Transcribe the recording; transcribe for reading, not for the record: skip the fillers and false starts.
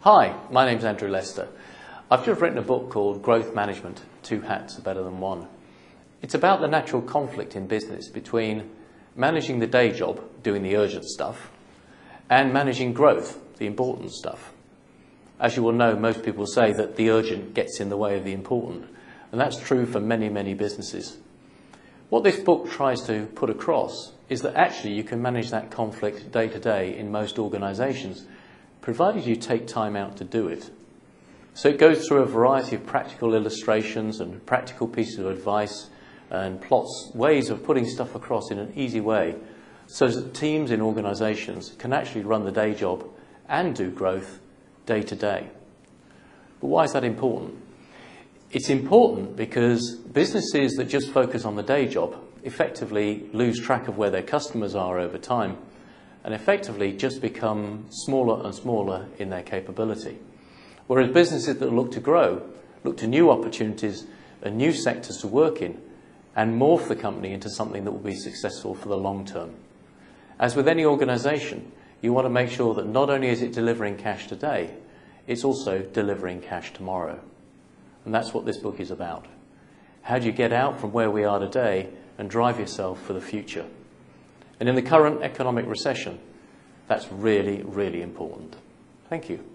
Hi, my name's Andrew Lester. I've just written a book called Growth Management, Two Hats Are Better Than One. It's about the natural conflict in business between managing the day job, doing the urgent stuff, and managing growth, the important stuff. As you will know, most people say that the urgent gets in the way of the important, and that's true for many, many businesses. What this book tries to put across is that actually you can manage that conflict day to day in most organisations, provided you take time out to do it. So it goes through a variety of practical illustrations and practical pieces of advice and plots, ways of putting stuff across in an easy way so that teams in organisations can actually run the day job and do growth day to day. But why is that important? It's important because businesses that just focus on the day job effectively lose track of where their customers are over time and effectively just become smaller and smaller in their capability. Whereas businesses that look to grow, look to new opportunities and new sectors to work in and morph the company into something that will be successful for the long term. As with any organisation, you want to make sure that not only is it delivering cash today, it's also delivering cash tomorrow. And that's what this book is about. How do you get out from where we are today and drive yourself for the future? And in the current economic recession, that's really, really important. Thank you.